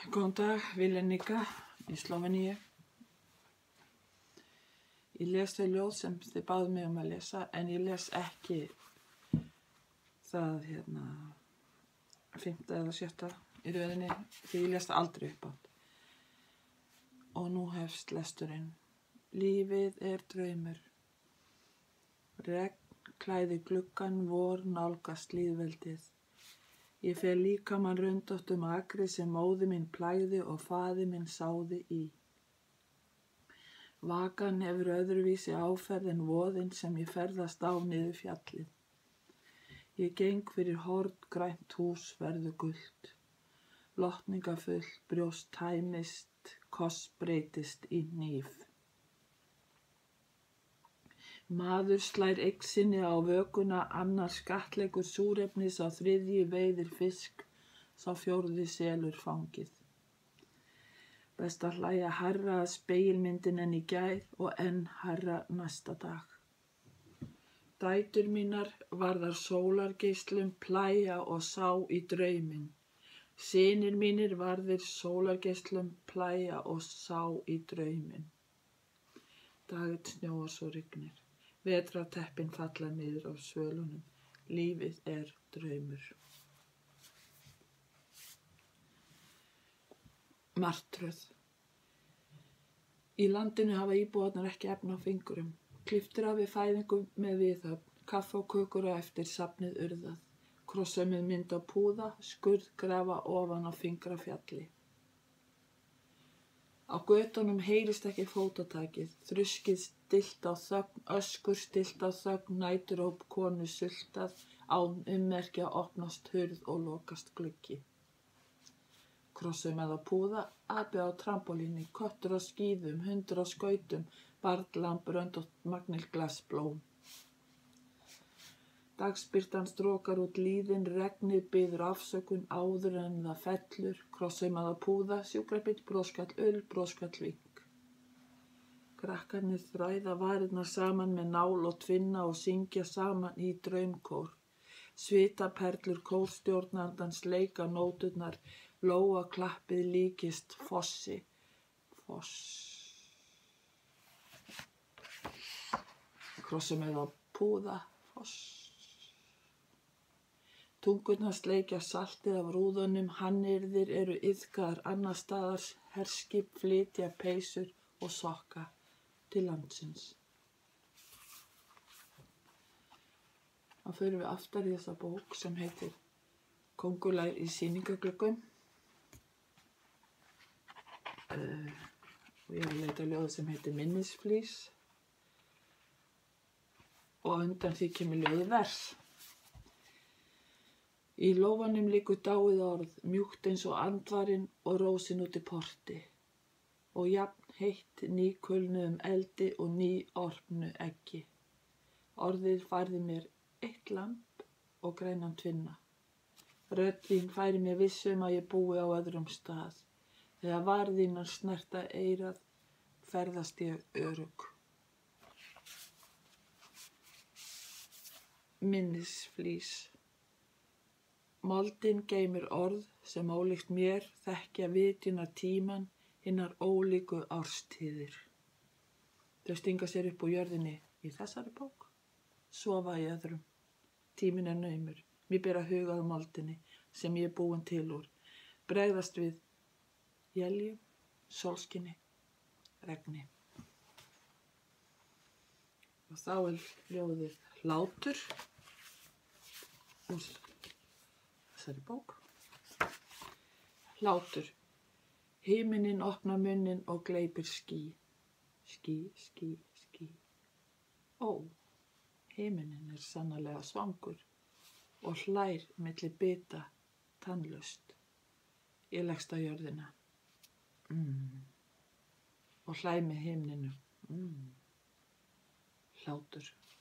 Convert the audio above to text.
Góðan dag, Vilenika í Slóveníu. Ég les þau ljóð sem þið báðu mig að lesa, en ég les ekki það 5. eða 6. í röðinni, því ég les það aldrei upp átt. Og nú hefst lesturinn. Lífið er draumur. Regn klæði gluggann, vor nálgast lýðveldið. Ég fer líkamann röndótt akri sem móðir mín plægði og faðir minn sáði í. Vakan hefur öðruvísi áferð en voðin sem ég ferðast á niður fjallið. Ég geng fyrir horn, grænt hús verður gult. Lotningafull brjóst tæmist, koss breytist í hníf. Maður slær eign sinni á vökuna, annar skattleggur súrefnis, á þriðji veiðir fisk, sá fjórði selur fangið. Best að hlæja hærra að spegilmyndin en í gær og enn hærra næsta dag. Dætur mínar varðar sólargeislum plæja og sá í drauminn. Synir mínir varðir sólargeislum plæja og sá í drauminn. Daginn snjóar svo rignir. Vetrarteppin falla niður á svölunum. Lífið er draumur. Martröð. Í landinu hafa íbúarnir ekki efni á fingurum. Klipptir af við fæðingu með viðhöfn. Kaffi og kökur á eftir, safnið urðað. Krossömmið mynd á púða, skurðgrafa ofan á fingrafjalli. Á götunum heyrist ekki fótatakið, þruskið stillt á þögn, öskur stillt á þögn, næturóp konu sultað, án ummerkja opnast hurð og lokast gluggi. Krossum eða púða, api á trampolíni, köttur á skíðum, hundur á skautum, barnlamb röndótt magnilglas blóm. Dagsbirtan strókar út líðin, regnið biður afsökun áður en það fellur, krossaumaða púða, sjúkrabíll, broskall ull, broskall vink. Krakkarnir þræða varirnar saman með nál og tvinna og syngja saman í draumkór. Svitaperlur kórstjórnandans leika nóturnar, lóa klappið líkist fossi. Foss. Krossaumaða púða, foss. Tungurnar sleikja saltið af rúðunum, hannyrðir eru iðkaðar annars staðar, herskip flytja peysur og sokka til landsins. Þá förum við aftar í þessa bók sem heitir Kóngulær í sýningagluggum. Og ég hef leitað ljóð sem heitir Minnisflís. Og undan því kemur ljóðið vers. Í lófanum liggur dáið orð, mjúkt eins og andvarinn og rósin út í porti. Og jafn heitt nýkulnuðum eldi og nýorpnu eggi. Orðið færði mér eitt lamb og grænan tvinna. Rödd þín færi mér vissum að ég búi á öðrum stað. Þegar varðínar snerta eyrað, ferðast ég örugg. Minnisflís. Moldin geymir orð sem ólíkt mér þekkja vitjunar tíman hinnar ólíku árstíðir. Þau stinga sér upp úr jörðinni í þessari bók, sofa í öðrum. Tíminn er naumur, mér ber að huga að moldinni sem ég er búin til úr, bregðast við éljum, sólskini, regni. Og þá er ljóðið Hlátur úr þessari bók. Hlátur. Himinin opnar munninn og gleypir ský. Ský, ský, ský. Ó, himinin er sannarlega svangur og hlær milli bita tannlaust. Ég leggst á jörðina. Og hlæ með himninum. Hlátur.